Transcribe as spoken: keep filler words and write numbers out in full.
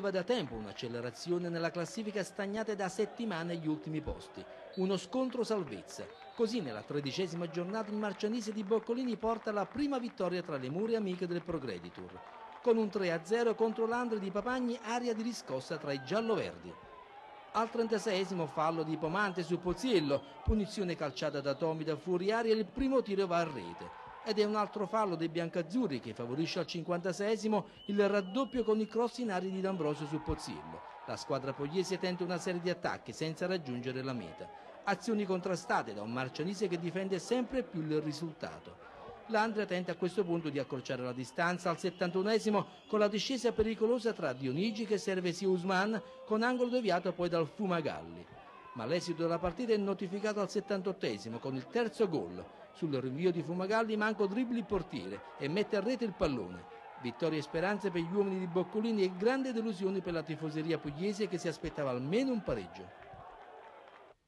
chiedeva da tempo un'accelerazione nella classifica stagnata da settimane agli ultimi posti. Uno scontro salvezza. Così nella tredicesima giornata il Marcianise di Boccolini porta la prima vittoria tra le mura amiche del Progreditur. Con un tre a zero contro l'Andria di Papagni, aria di riscossa tra i gialloverdi. Al trentaseiesimo fallo di Pomante su Pozziello, punizione calciata da Tomi da fuori aria e il primo tiro va a rete. Ed è un altro fallo dei biancazzurri che favorisce al cinquantaseiesimo il raddoppio con i cross in aria di D'Ambrosio su Pozziello. La squadra pugliese tenta una serie di attacchi senza raggiungere la meta. Azioni contrastate da un Marcianise che difende sempre più il risultato. L'Andria tenta a questo punto di accorciare la distanza al settantunesimo con la discesa pericolosa tra Dionigi che serve sia Usman con angolo deviato poi dal Fumagalli. Ma l'esito della partita è notificato al settantottesimo con il terzo gol. Sul rinvio di Fumagalli manco dribbli il portiere e mette a rete il pallone. Vittoria e speranze per gli uomini di Boccolini e grande delusione per la tifoseria pugliese che si aspettava almeno un pareggio.